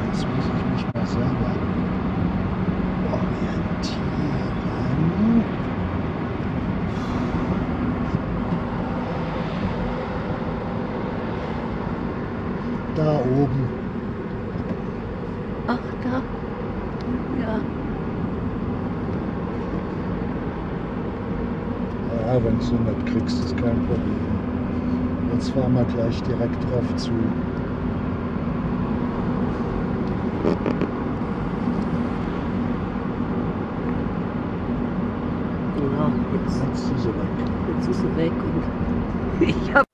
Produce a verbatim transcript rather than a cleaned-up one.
Jetzt muss ich mich mal selber orientieren. Da oben. Ach, da. Ja. Ja, wenn du nicht kriegst, ist kein Problem. Jetzt fahren wir gleich direkt drauf zu. Ja, jetzt, Jetzt ist sie weg. jetzt ist sie weg und ich habe